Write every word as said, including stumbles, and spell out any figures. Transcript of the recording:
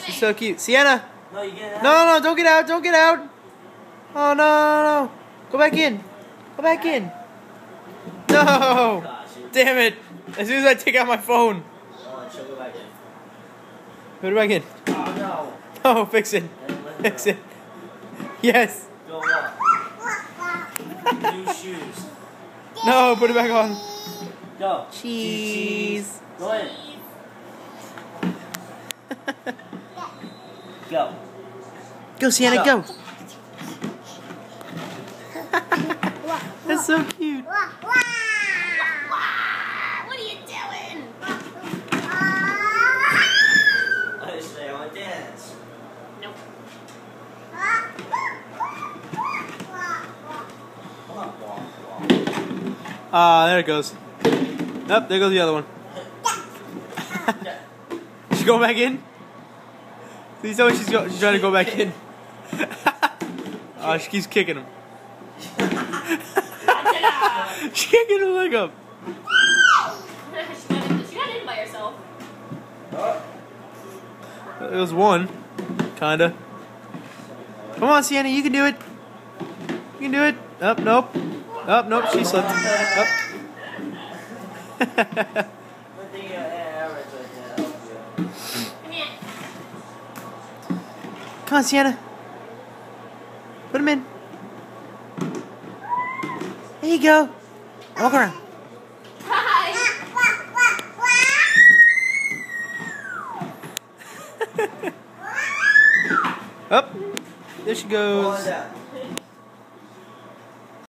She's so cute. Sienna! No, you get out. No, no, don't get out, don't get out! Oh, no, no, no. Go back in. Go back in. No! Damn it. As soon as I take out my phone. Oh, she'll go back in. Put it back in. Oh, no. No, fix it. Fix it. Yes. Go up. New shoes. No, put it back on. Go. Cheese. Go in. Go. Go, Sienna, Go. go. That's so cute. What are you doing? I just say I want to dance. Nope. Come on, walk, walk. Ah, there it goes. Nope, there goes the other one. She's going back in? Please tell me she's, go she's trying to go back in. Oh, she keeps kicking him. She's kicking her leg up. She got in, she got in by herself. It was one. Kinda. Come on, Sienna, you can do it. You can do it. Up, nope. Up, nope, she slipped. Up. Come here. Come on, Sienna. Put him in. There you go. Walk around. Hi. Up. There she goes.